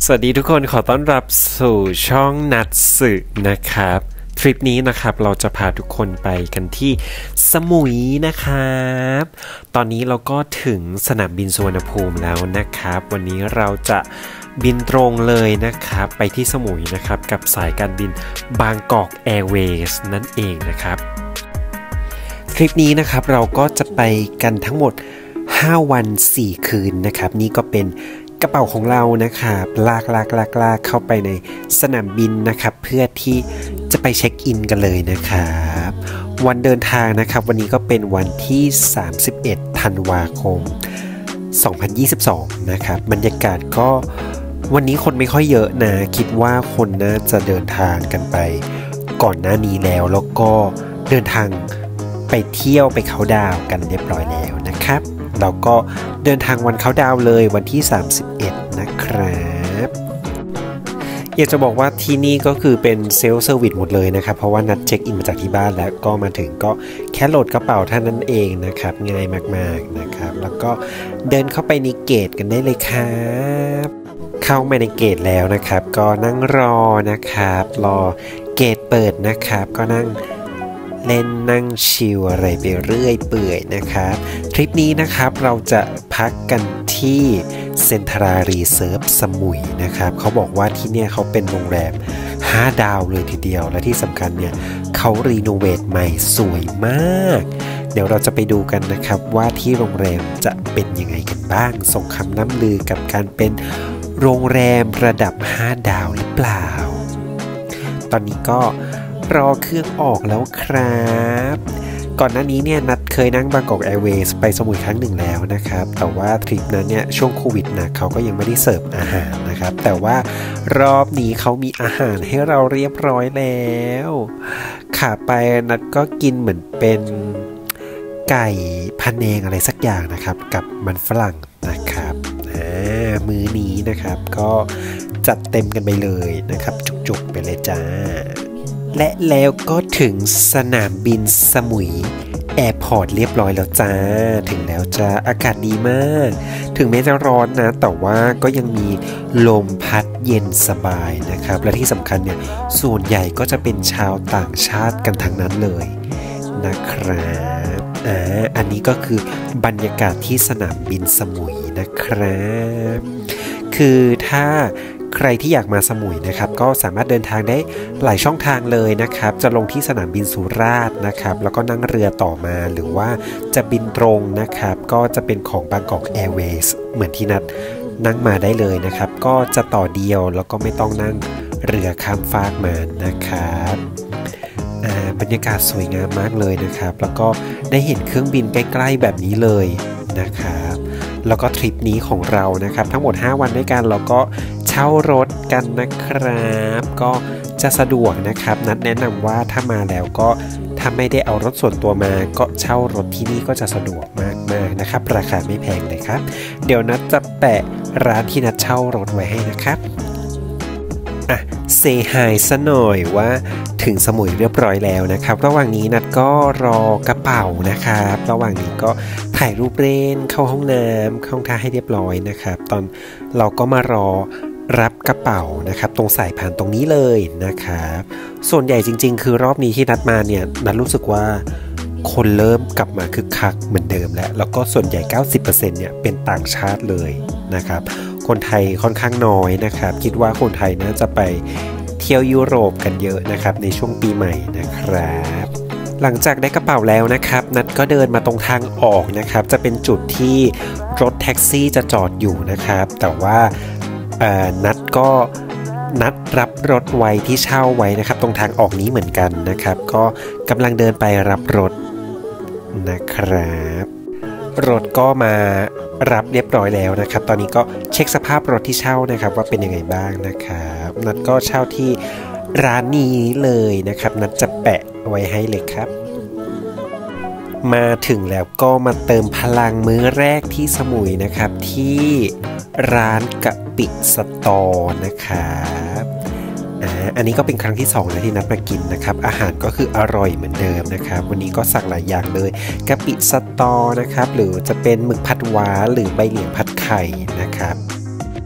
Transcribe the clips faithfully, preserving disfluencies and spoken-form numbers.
สวัสดีทุกคนขอต้อนรับสู่ช่องนัดสึนะครับทริปนี้นะครับเราจะพาทุกคนไปกันที่สมุยนะครับตอนนี้เราก็ถึงสนามบินสุวรรณภูมิแล้วนะครับวันนี้เราจะบินตรงเลยนะครับไปที่สมุยนะครับกับสายการบินบางกอกแอร์เวย์สนั่นเองนะครับทริปนี้นะครับเราก็จะไปกันทั้งหมดห้าวันสี่คืนนะครับนี่ก็เป็นกระเป๋าของเรานะครับลากลากลากลากเข้าไปในสนามบินนะครับเพื่อที่จะไปเช็คอินกันเลยนะครับวันเดินทางนะครับวันนี้ก็เป็นวันที่สามสิบเอ็ดธันวาคมสองพันยี่สิบสองนะครับบรรยากาศก็วันนี้คนไม่ค่อยเยอะนะคิดว่าคนน่าจะเดินทางกันไปก่อนหน้านี้แล้วแล้วก็เดินทางไปเที่ยวไปเขาดาวกันเรียบร้อยแล้วนะครับเราก็เดินทางวันเขาดาวเลยวันที่สามสิบเอ็ดนะครับอยากจะบอกว่าที่นี่ก็คือเป็นเซลฟ์เซอร์วิสหมดเลยนะครับเพราะว่านัดเช็คอินมาจากที่บ้านแล้วก็มาถึงก็แค่โหลดกระเป๋าเท่านั้นเองนะครับง่ายมากๆนะครับแล้วก็เดินเข้าไปในเกตกันได้เลยครับเข้ามาในเกตแล้วนะครับก็นั่งรอนะครับรอเกตเปิดนะครับก็นั่งเล่นนั่งชิลอะไรไปเรื่อยเปื่อยนะครับทริปนี้นะครับเราจะพักกันที่เซ็นทรารีเซิร์ฟสมุยนะครับเขาบอกว่าที่เนี่ยเขาเป็นโรงแรมห้าดาวเลยทีเดียวและที่สำคัญเนี่ยเขารีโนเวทใหม่สวยมากเดี๋ยวเราจะไปดูกันนะครับว่าที่โรงแรมจะเป็นยังไงกันบ้างส่งคำน้ำลือกับการเป็นโรงแรมระดับห้าดาวหรือเปล่าตอนนี้ก็รอเครื่องออกแล้วครับก่อนหน้านี้เนี่ยนัดเคยนั่งบางกอกแอร์เวย์ไปสมุยครั้งหนึ่งแล้วนะครับแต่ว่าทริปนั้นเนี่ยช่วงโควิดนะเขาก็ยังไม่ได้เสิร์ฟอาหารนะครับแต่ว่ารอบนี้เขามีอาหารให้เราเรียบร้อยแล้วขาไปนัดก็กินเหมือนเป็นไก่พะแนงอะไรสักอย่างนะครับกับมันฝรั่งนะครับมื้อนี้นะครับก็จัดเต็มกันไปเลยนะครับจุกๆไปเลยจ้าและแล้วก็ถึงสนามบินสมุยแอร์พอร์ตเรียบร้อยแล้วจ้าถึงแล้วจ้าอากาศดีมากถึงแม้จะร้อนนะแต่ว่าก็ยังมีลมพัดเย็นสบายนะครับและที่สำคัญเนี่ยส่วนใหญ่ก็จะเป็นชาวต่างชาติกันทั้งนั้นเลยนะครับอ่าอันนี้ก็คือบรรยากาศที่สนามบินสมุยนะครับคือถ้าใครที่อยากมาสมุยนะครับก็สามารถเดินทางได้หลายช่องทางเลยนะครับจะลงที่สนามบินสุราษฎร์นะครับแล้วก็นั่งเรือต่อมาหรือว่าจะบินตรงนะครับก็จะเป็นของบางกอกแอร์เวย์เหมือนที่นัดนั่งมาได้เลยนะครับก็จะต่อเดียวแล้วก็ไม่ต้องนั่งเรือข้ามฟากมานะครับบรรยากาศสวยงามมากเลยนะครับแล้วก็ได้เห็นเครื่องบินใกล้ๆแบบนี้เลยนะครับแล้วก็ทริปนี้ของเรานะครับทั้งหมดห้าวันด้วยกันเราก็เช่ารถกันนะครับก็จะสะดวกนะครับนัดแนะนำว่าถ้ามาแล้วก็ถ้าไม่ได้เอารถส่วนตัวมาก็เช่ารถที่นี่ก็จะสะดวกมากๆนะครับราคาไม่แพงเลยครับเดี๋ยวนัดจะแปะร้านที่นัดเช่ารถไว้ให้นะครับอ่ะเซฮายซะหน่อยว่าถึงสมุยเรียบร้อยแล้วนะครับระหว่างนี้นัดก็รอกระเป๋านะครับระหว่างนี้ก็ถ่ายรูปเล่นเข้าห้องน้ำเข้าห้องท่าให้เรียบร้อยนะครับตอนเราก็มารอรับกระเป๋านะครับตรงสายพานตรงนี้เลยนะครับส่วนใหญ่จริงๆคือรอบนี้ที่นัดมาเนี่ยนัดรู้สึกว่าคนเริ่มกลับมาคึกคักเหมือนเดิมแล้วแล้วก็ส่วนใหญ่ เก้าสิบเปอร์เซ็นต์ เนี่ยเป็นต่างชาติเลยนะครับคนไทยค่อนข้างน้อยนะครับคิดว่าคนไทยน่าจะไปเที่ยวยุโรปกันเยอะนะครับในช่วงปีใหม่นะครับหลังจากได้กระเป๋าแล้วนะครับนัดก็เดินมาตรงทางออกนะครับจะเป็นจุดที่รถแท็กซี่จะจอดอยู่นะครับแต่ว่านัดก็นัดรับรถไว้ที่เช่าไว้นะครับตรงทางออกนี้เหมือนกันนะครับก็กำลังเดินไปรับรถนะครับรถก็มารับเรียบร้อยแล้วนะครับตอนนี้ก็เช็คสภาพรถที่เช่านะครับว่าเป็นยังไงบ้างนะครับนัดก็เช่าที่ร้านนี้เลยนะครับนัดจะแปะไว้ให้เลยครับมาถึงแล้วก็มาเติมพลังมื้อแรกที่สมุยนะครับที่ร้านกะปิสตอนะครับอ่าอันนี้ก็เป็นครั้งที่สองแล้วที่นัดมากินนะครับอาหารก็คืออร่อยเหมือนเดิมนะครับวันนี้ก็สั่งหลายอย่างเลยกะปิสตอนะครับหรือจะเป็นหมึกผัดหวานหรือใบเหลียงผัดไข่นะครับ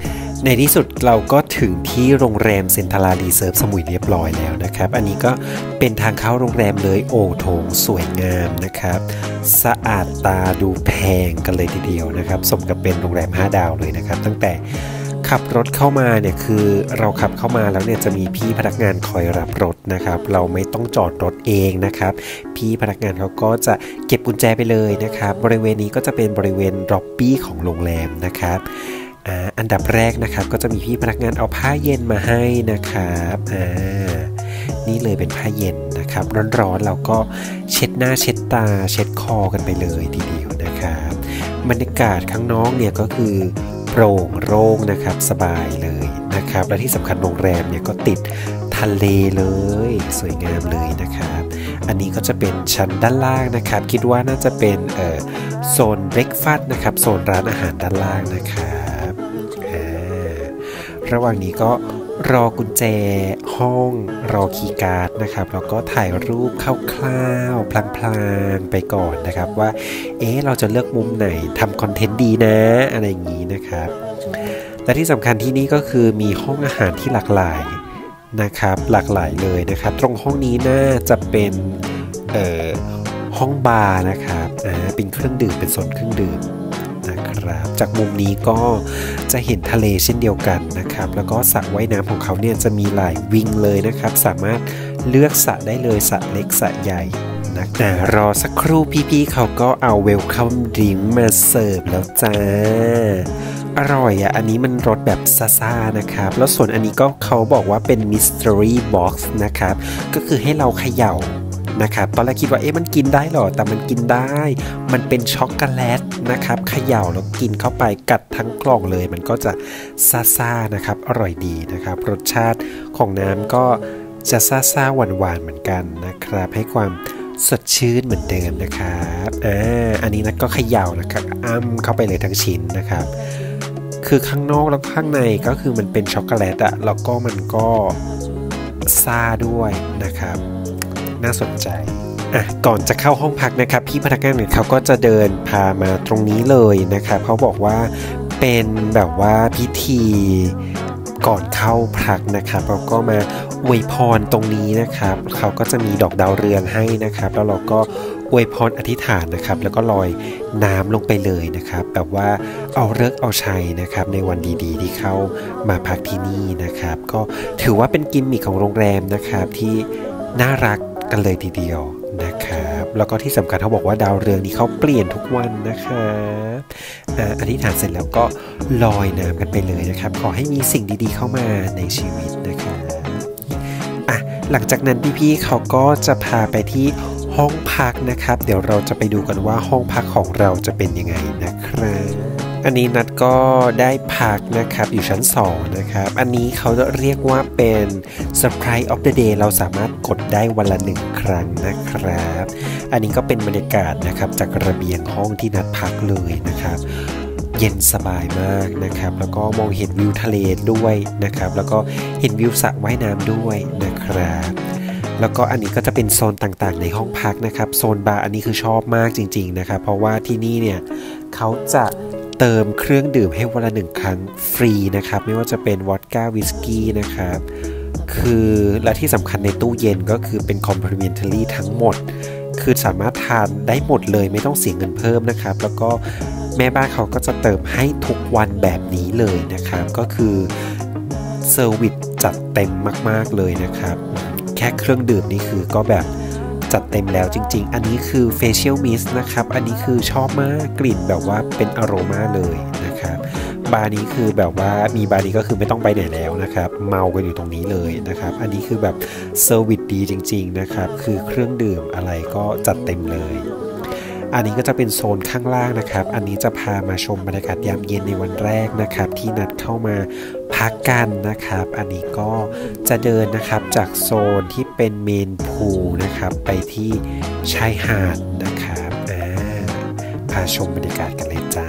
ในที่สุดเราก็ถึงที่โรงแรมเซ็นทรัลรีเซิร์ฟสมุยเรียบร้อยแล้วนะครับอันนี้ก็เป็นทางเข้าโรงแรมเลยโอโถงสวยงามนะครับสะอาดตาดูแพงกันเลยทีเดียวนะครับสมกับเป็นโรงแรมห้าดาวเลยนะครับตั้งแต่ขับรถเข้ามาเนี่ยคือเราขับเข้ามาแล้วเนี่ยจะมีพี่พนักงานคอยรับรถนะครับเราไม่ต้องจอดรถเองนะครับพี่พนักงานเขาก็จะเก็บกุญแจไปเลยนะครับบริเวณนี้ก็จะเป็นบริเวณล็อบบี้ของโรงแรมนะครับอันดับแรกนะครับก็จะมีพี่พนักงานเอาผ้าเย็นมาให้นะครับอ่านี่เลยเป็นผ้าเย็นนะครับร้อนๆเราก็เช็ดหน้าเช็ดตาเช็ดคอกันไปเลยทีเดียวนะครับบรรยากาศข้างนอกเนี่ยก็คือโปร่งโล่งนะครับสบายเลยนะครับและที่สำคัญโรงแรมเนี่ยก็ติดทะเลเลยสวยงามเลยนะครับอันนี้ก็จะเป็นชั้นด้านล่างนะครับคิดว่าน่าจะเป็นเอ่อโซนเบรคฟาสต์นะครับโซนร้านอาหารด้านล่างนะครับระหว่างนี้ก็รอกุญแจห้องรอคีย์การ์ดนะครับแล้วก็ถ่ายรูปคร่าวๆพลางๆไปก่อนนะครับว่าเอ๊ะเราจะเลือกมุมไหนทำคอนเทนต์ดีนะอะไรอย่างนี้นะครับและที่สำคัญที่นี่ก็คือมีห้องอาหารที่หลากหลายนะครับหลากหลายเลยนะครับตรงห้องนี้น่าจะเป็นเอ่อห้องบาร์นะครับอ่าเป็นเครื่องดื่มเป็นโซนเครื่องดื่มนะครับจากมุมนี้ก็จะเห็นทะเลเช่นเดียวกันนะครับแล้วก็สระว่ายน้ำของเขาเนี่ยจะมีหลายวิงเลยนะครับสามารถเลือกสระได้เลยสระเล็กสระใหญ่นะแต่รอสักครู่พี่ๆเขาก็เอาเวลคัมดริงก์มาเสิร์ฟแล้วจ้าอร่อยอ่ะอันนี้มันรสแบบซ่าๆนะครับแล้วส่วนอันนี้ก็เขาบอกว่าเป็น Mystery Box นะครับก็คือให้เราเขย่านะครับตอนแรกคิดว่าเอ๊ะมันกินได้หรอแต่มันกินได้มันเป็นช็อกโกแลตนะครับเขย่าแล้วกินเข้าไปกัดทั้งกล่องเลยมันก็จะซ่าๆนะครับอร่อยดีนะครับรสชาติของน้ำก็จะซ่าๆหวานๆเหมือนกันนะครับให้ความสดชื่นเหมือนเดิมนะครับอ่าอันนี้นะก็เขย่านะครับอ้ำเข้าไปเลยทั้งชิ้นนะครับคือข้างนอกแล้วข้างในก็คือมันเป็นช็อกโกแลตอะแล้วก็มันก็ซ่าด้วยนะครับน่าสนใจอ่ะก่อนจะเข้าห้องพักนะครับพี่พนักงานเนี่ยเขาก็จะเดินพามาตรงนี้เลยนะครับเขาบอกว่าเป็นแบบว่าพิธีก่อนเข้าพักนะครับเราก็มาอวยพรตรงนี้นะครับเขาก็จะมีดอกดาวเรืองให้นะครับแล้วเราก็อวยพรอธิษฐานนะครับแล้วก็ลอยน้ำลงไปเลยนะครับแบบว่าเอาฤกษ์เอาชัยนะครับในวันดีๆที่เข้ามาพักที่นี่นะครับก็ถือว่าเป็นกิมมิคของโรงแรมนะครับที่น่ารักกันเลยทีเดียวนะครับแล้วก็ที่สำคัญเขาบอกว่าดาวเรืองนี้เขาเปลี่ยนทุกวันนะครับอธิษฐานเสร็จแล้วก็ลอยน้ำกันไปเลยนะครับขอให้มีสิ่งดีๆเข้ามาในชีวิตนะครับอ่ะหลังจากนั้นพี่ๆเขาก็จะพาไปที่ห้องพักนะครับเดี๋ยวเราจะไปดูกันว่าห้องพักของเราจะเป็นยังไงนะครับอันนี้นัดก็ได้พักนะครับอยู่ชั้นสองนะครับอันนี้เขาเรียกว่าเป็น Surprise of the Day เราสามารถกดได้วันละหนึ่งครั้งนะครับอันนี้ก็เป็นบรรยากาศนะครับจากระเบียงห้องที่นัดพักเลยนะครับเย็นสบายมากนะครับแล้วก็มองเห็นวิวทะเลด้วยนะครับแล้วก็เห็นวิวสระว่ายน้ำด้วยนะครับแล้วก็อันนี้ก็จะเป็นโซนต่างๆในห้องพักนะครับโซนบาร์อันนี้คือชอบมากจริงๆนะครับเพราะว่าที่นี่เนี่ยเขาจะเติมเครื่องดื่มให้วันละหนึ่งครั้งฟรีนะครับไม่ว่าจะเป็นวอดก้าวิสกี้นะครับคือและที่สำคัญในตู้เย็นก็คือเป็น complimentary ทั้งหมดคือสามารถทานได้หมดเลยไม่ต้องเสียเงินเพิ่มนะครับแล้วก็แม่บ้านเขาก็จะเติมให้ทุกวันแบบนี้เลยนะครับก็คือเซอร์วิสจัดเต็มมากๆเลยนะครับแค่เครื่องดื่มนี่คือก็แบบจัดเต็มแล้วจริงๆอันนี้คือ facial mist นะครับอันนี้คือชอบมากกลิ่นแบบว่าเป็นอโรมาเลยนะครับบาร์นี้คือแบบว่ามีบาร์นี้ก็คือไม่ต้องไปไหนแล้วนะครับเมากันอยู่ตรงนี้เลยนะครับอันนี้คือแบบเซอร์วิสดีจริงๆนะครับคือเครื่องดื่มอะไรก็จัดเต็มเลยอันนี้ก็จะเป็นโซนข้างล่างนะครับอันนี้จะพามาชมบรรยากาศยามเย็นในวันแรกนะครับที่นัดเข้ามาพักกันนะครับอันนี้ก็จะเดินนะครับจากโซนที่เป็นเมนพูลนะครับไปที่ชายหาดนะครับอ่าพาชมบรรยากาศกันเลยจ้า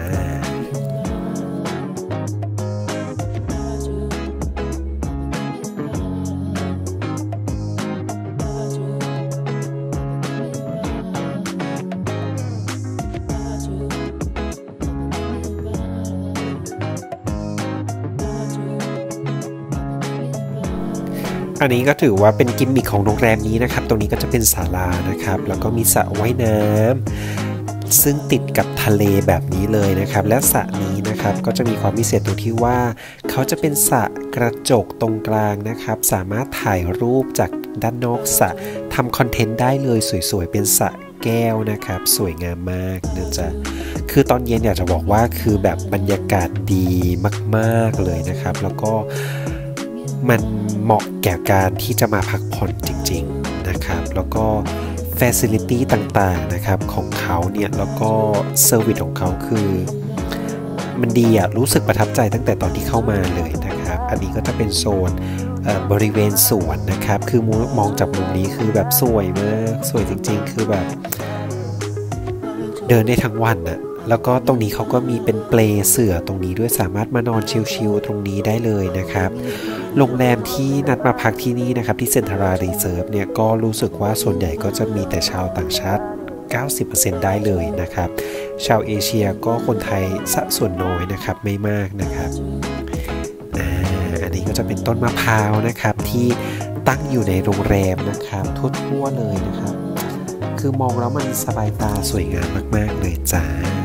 อันนี้ก็ถือว่าเป็นกิมมิคของโรงแรมนี้นะครับตรงนี้ก็จะเป็นศาลานะครับแล้วก็มีสระว่ายน้ำซึ่งติดกับทะเลแบบนี้เลยนะครับและสระนี้นะครับก็จะมีความพิเศษตรงที่ว่าเขาจะเป็นสระกระจกตรงกลางนะครับสามารถถ่ายรูปจากด้านนอกสระทำคอนเทนต์ได้เลยสวยๆเป็นสระแก้วนะครับสวยงามมากนะจ๊ะคือตอนเย็นอยากจะบอกว่าคือแบบบรรยากาศดีมากๆเลยนะครับแล้วก็มันเหมาะแก่การที่จะมาพักผ่อนจริงๆนะครับแล้วก็facility ต่างๆนะครับของเขาเนี่ยแล้วก็เซอร์วิสของเขาคือมันดีอะรู้สึกประทับใจตั้งแต่ตอนที่เข้ามาเลยนะครับอันนี้ก็จะเป็นโซนบริเวณสวนนะครับคือมองจากมุมนี้คือแบบสวยมากสวยจริงๆคือแบบเดินได้ทั้งวันอะแล้วก็ตรงนี้เขาก็มีเป็นเปลเสื่อตรงนี้ด้วยสามารถมานอนชิลๆตรงนี้ได้เลยนะครับโรงแรมที่นัดมาพักที่นี่นะครับที่เซ็นทรัลรีเซิร์ฟเนี่ยก็รู้สึกว่าส่วนใหญ่ก็จะมีแต่ชาวต่างชาติ เก้าสิบเปอร์เซ็นต์ ได้เลยนะครับชาวเอเชียก็คนไทยสัดส่วนน้อยนะครับไม่มากนะครับอ่าอันนี้ก็จะเป็นต้นมะพร้าวนะครับที่ตั้งอยู่ในโรงแรมนะครับทั่วๆเลยนะครับคือมองแล้วมันสบายตาสวยงามมากๆเลยจ้า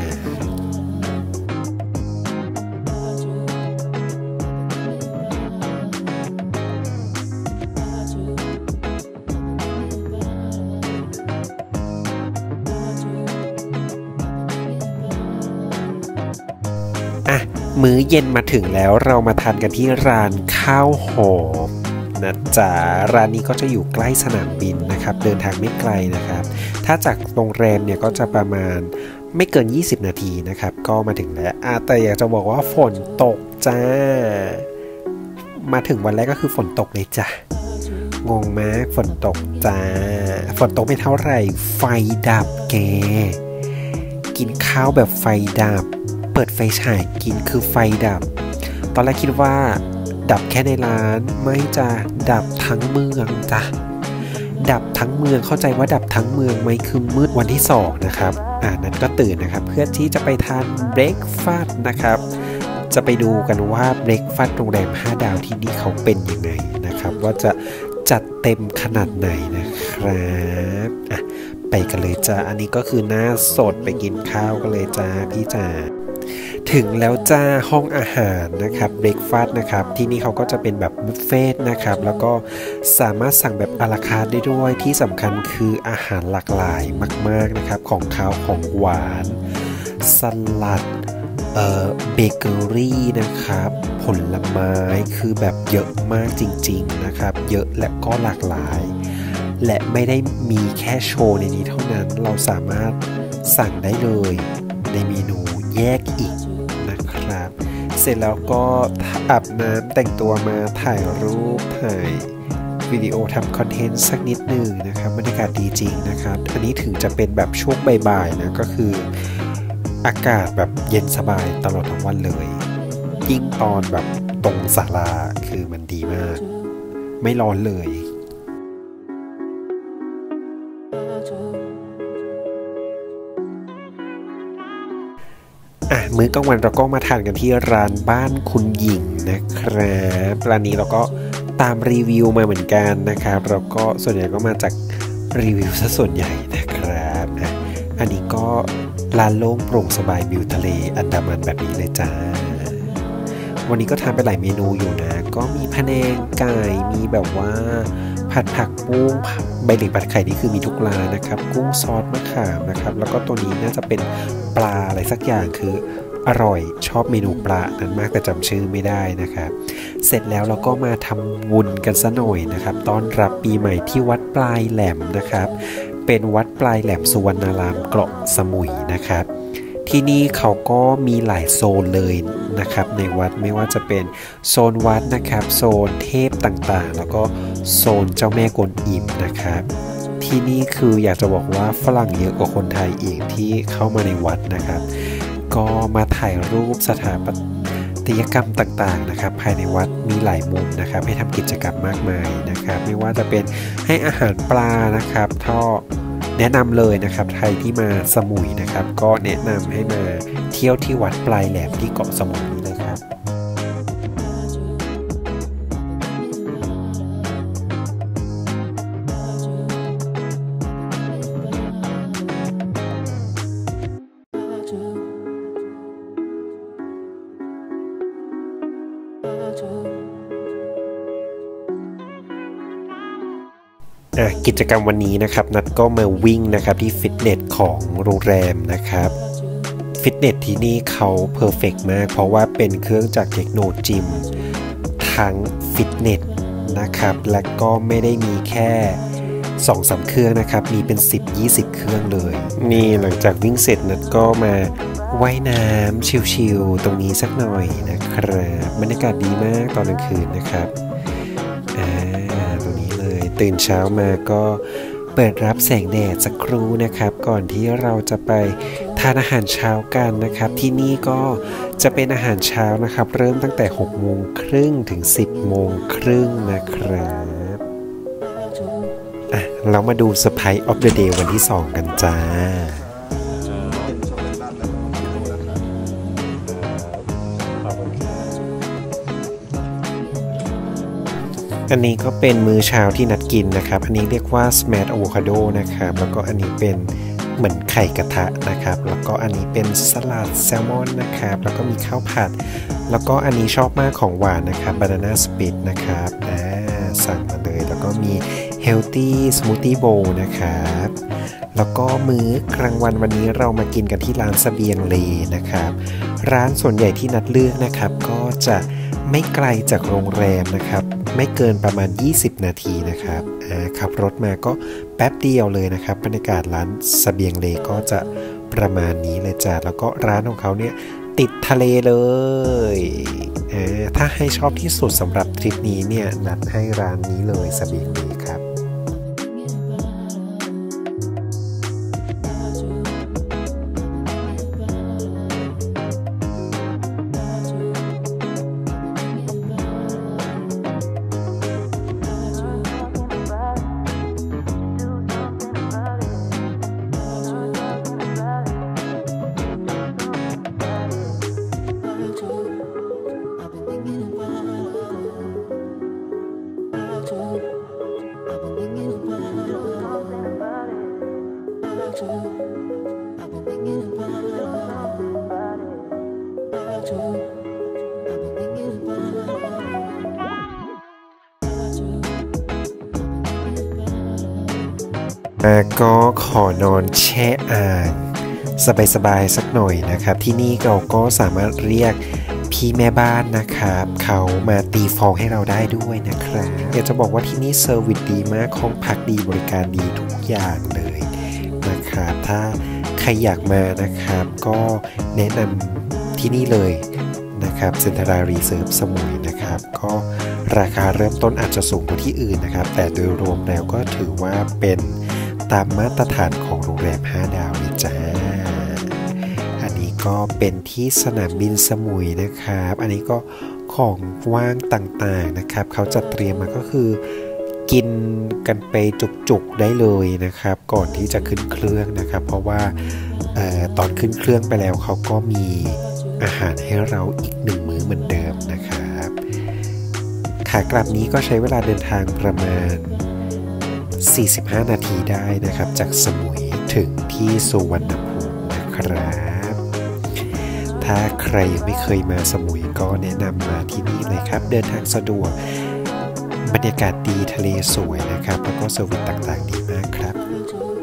อ่ะมื้อเย็นมาถึงแล้วเรามาทานกันที่ร้านข้าวหอมนะจ๊ะร้านนี้ก็จะอยู่ใกล้สนามบินนะครับเดินทางไม่ไกลนะครับถ้าจากโรงแรมเนี่ยก็จะประมาณไม่เกินยี่สิบนาทีนะครับก็มาถึงแล้วอ่ะแต่อยากจะบอกว่าฝนตกจ้ามาถึงวันแรกก็คือฝนตกเลยจ้ะงงมากฝนตกจ้าฝนตกไม่เท่าไหร่ไฟดับแกกินข้าวแบบไฟดับเปิดไฟฉายกินคือไฟดับตอนแรกคิดว่าดับแค่ในร้านไม่จะดับทั้งเมืองจ้ะดับทั้งเมืองเข้าใจว่าดับทั้งเมืองไหมคือมืดวันที่สองนะครับอ่านั้นก็ตื่นนะครับเพื่อที่จะไปทานเบรกฟาสต์นะครับจะไปดูกันว่าเบรกฟาสต์โรงแรมห้าดาวที่นี่เขาเป็นยังไงนะครับว่าจะจัดเต็มขนาดไหนนะครับอ่ะไปกันเลยจ้าอันนี้ก็คือหน้าสดไปกินข้าวกันเลยจ้าพี่จ๋าถึงแล้วจ้าห้องอาหารนะครับเบรกฟาสต์นะครับที่นี่เขาก็จะเป็นแบบบุฟเฟ่ต์นะครับแล้วก็สามารถสั่งแบบอาราคาร์ทได้ด้วยที่สำคัญคืออาหารหลากหลายมากๆนะครับของข้าวของหวานสลัดเอ่อเบเกอรี่นะครับผลไม้คือแบบเยอะมากจริงๆนะครับเยอะและก็หลากหลายและไม่ได้มีแค่โชว์ในนี้เท่านั้นเราสามารถสั่งได้เลยในเมนูแยกอีกนะครับเสร็จแล้วก็อาบน้ำแต่งตัวมาถ่ายรูปถ่ายวิดีโอทำคอนเทนต์สักนิดหนึ่งนะครับบรรยากาศดีจริงนะครับอันนี้ถึงจะเป็นแบบช่วงบ่ายๆนะก็คืออากาศแบบเย็นสบายตลอดทั้งวันเลยยิ่งตอนแบบตรงศาลาคือมันดีมากไม่ร้อนเลยอ่ะมื้อกลางวันเราก็มาทานกันที่ร้านบ้านคุณหญิงนะครับร้านนี้เราก็ตามรีวิวมาเหมือนกันนะครับเราก็ส่วนใหญ่ก็มาจากรีวิวซะส่วนใหญ่นะครับอ่ะอันนี้ก็ร้านโล่งโปร่งสบายวิวทะเลอันดามันแบบนี้เลยจ้าวันนี้ก็ทานไปหลายเมนูอยู่นะก็มีพะแนงไก่มีแบบว่าผัดผักบุ้งใบเหลียงผัดไข่นี่คือมีทุกร้านนะครับกุ้งซอสมะขามนะครับแล้วก็ตัวนี้น่าจะเป็นปลาอะไรสักอย่างคืออร่อยชอบเมนูปลานั้นมากแต่จำชื่อไม่ได้นะครับเสร็จแล้วเราก็มาทำบุญกันซะหน่อยนะครับต้อนรับปีใหม่ที่วัดปลายแหลมนะครับเป็นวัดปลายแหลมสุวรรณารามเกาะสมุยนะครับที่นี่เขาก็มีหลายโซนเลยนะครับในวัดไม่ว่าจะเป็นโซนวัดนะครับโซนเทพต่างๆแล้วก็โซนเจ้าแม่กวนอิมนะครับที่นี่คืออยากจะบอกว่าฝรั่งเยอะกว่าคนไทยอีกที่เข้ามาในวัดนะครับก็มาถ่ายรูปสถาปัตยกรรมต่างๆนะครับภายในวัดมีหลายมุมนะครับให้ทำกิจกรรมมากมายนะครับไม่ว่าจะเป็นให้อาหารปลานะครับท่อแนะนำเลยนะครับใครที่มาสมุยนะครับก็แนะนำให้มาเที่ยวที่วัดปลายแหลมที่เกาะสมุยนี้เลยครับกิจกรรมวันนี้นะครับนัดก็มาวิ่งนะครับที่ฟิตเนสของโรงแรมนะครับฟิตเนสที่นี่เขาเพอร์เฟกต์มากเพราะว่าเป็นเครื่องจากเทคโนจิมทั้งฟิตเนสนะครับและก็ไม่ได้มีแค่สองสามเครื่องนะครับมีเป็น สิบยี่สิบ เครื่องเลยนี่หลังจากวิ่งเสร็จนัดก็มาว่ายน้ำชิลๆตรงนี้สักหน่อยนะครับบรรยากาศดีมากตอนกลางคืนนะครับอ่าตรงนี้เลยตื่นเช้ามาก็เปิดรับแสงแดดสักครู่นะครับก่อนที่เราจะไปทานอาหารเช้ากันนะครับที่นี่ก็จะเป็นอาหารเช้านะครับเริ่มตั้งแต่หกโมงครึ่งถึงสิบโมงครึ่งนะครับอ่ะเรามาดู Surprise of the Day วันที่สองกันจ้าอันนี้ก็เป็นมื้อเช้าที่นัดกินนะครับอันนี้เรียกว่า Smashed Avocado นะครับแล้วก็อันนี้เป็นเหมือนไข่กระทะนะครับแล้วก็อันนี้เป็นสลัดแซลมอนนะครับแล้วก็มีข้าวผัดแล้วก็อันนี้ชอบมากของหวานนะครับ Banana Split นะครับอ่าสั่งมาเลยแล้วก็มี Healthy Smoothie Bowl นะครับแล้วก็มื้อกลางวันวันนี้เรามากินกันที่ร้านเสบียงเลนะครับร้านส่วนใหญ่ที่นัดเลือกนะครับก็จะไม่ไกลจากโรงแรมนะครับไม่เกินประมาณยี่สิบนาทีนะครับขับรถมาก็แป๊บเดียวเลยนะครับบรรยากาศร้านเสบียงเลก็จะประมาณนี้เลยจ้ะแล้วก็ร้านของเขาเนี่ยติดทะเลเลยถ้าให้ชอบที่สุดสำหรับทริปนี้เนี่ยนัดให้ร้านนี้เลยเสบียงเลครับก็ขอนอนแช่อ่างสบายๆสักหน่อยนะครับที่นี่เราก็สามารถเรียกพี่แม่บ้านนะครับเขามาตีฟองให้เราได้ด้วยนะครับอยากจะบอกว่าที่นี่เซอร์วิสดีมากห้องพักดีบริการดีทุกอย่างเลยนะครับถ้าใครอยากมานะครับก็แนะนำที่นี่เลยนะครับเซ็นทรัลรีเซิร์ฟสมุยนะครับก็ราคาเริ่มต้นอาจจะสูงกว่าที่อื่นนะครับแต่โดยรวมแล้วก็ถือว่าเป็นตามมาตรฐานของโรงแรมห้าดาวเลยจ้าอันนี้ก็เป็นที่สนามบินสมุยนะครับอันนี้ก็ของว่างต่างๆนะครับเขาจัดเตรียมมาก็คือกินกันไปจุกๆได้เลยนะครับก่อนที่จะขึ้นเครื่องนะครับเพราะว่าเอ่อตอนขึ้นเครื่องไปแล้วเขาก็มีอาหารให้เราอีกหนึ่งมื้อเหมือนเดิมนะครับขากลับนี้ก็ใช้เวลาเดินทางประมาณสี่สิบห้านาทีได้นะครับจากสมุยถึงที่สุวรรณภูมินะครับถ้าใครยังไม่เคยมาสมุยก็แนะนำมาที่นี่เลยครับเดินทางสะดวกบรรยากาศดีทะเลสวยนะครับแล้วก็เซอร์วิสต่างๆดีมากครับ